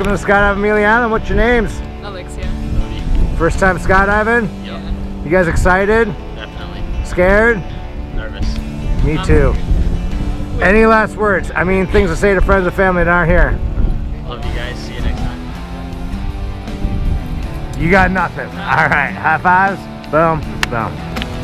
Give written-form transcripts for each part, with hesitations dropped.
welcome to Skydive Amelia Island. What's your names? Alexia. First time skydiving? Yeah. You guys excited? Definitely. Scared? Nervous. Me too. Any last words? I mean, things to say to friends and family that aren't here. Love you guys. See you next time. You got nothing. All right, high fives. Boom, boom.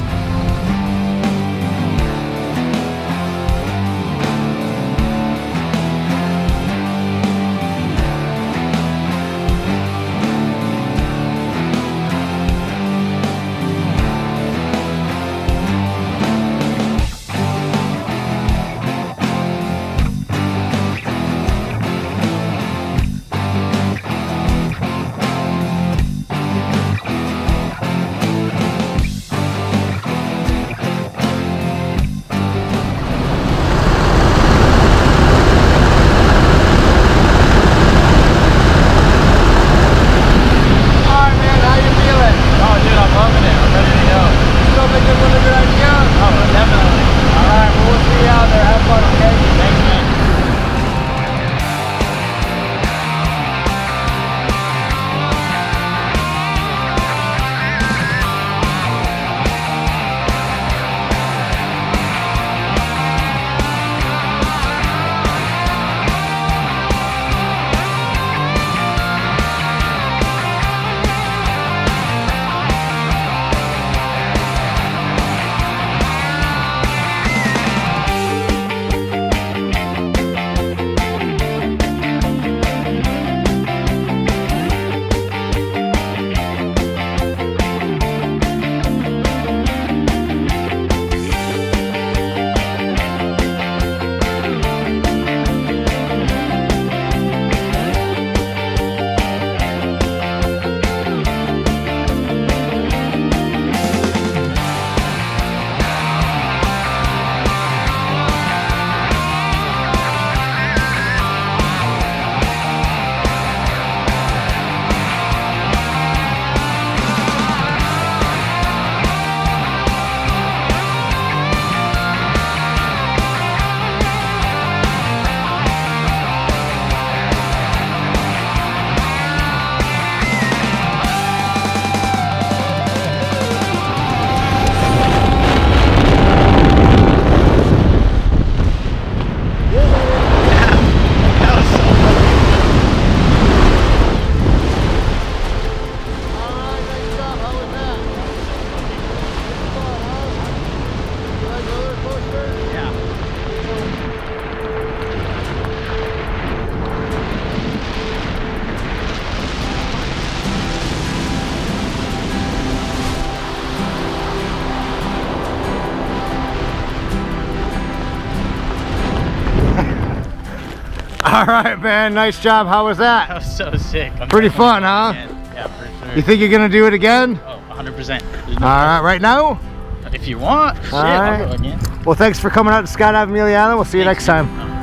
All right, man. Nice job. How was that? That was so sick. Pretty fun, huh? Yeah, for sure. You think you're gonna do it again? Oh, 100%. All right, right now? If you want, shit, right. I'll go again. Well, thanks for coming out to Skydive Amelia Island. We'll see you next time.